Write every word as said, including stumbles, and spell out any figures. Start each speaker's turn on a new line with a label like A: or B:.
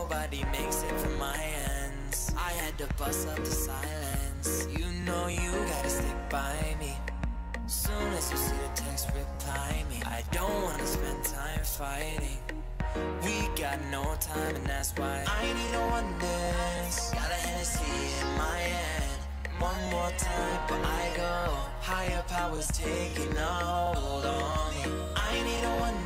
A: nobody makes it from my ends. I had to bust up the silence. You know you gotta stick by me. Soon as you see the text, reply me. I don't wanna spend time fighting. We got no time and that's why I need a one dance. Got a Hennessy in my hand. One more time but I go. Higher powers taking a hold on me. I need a one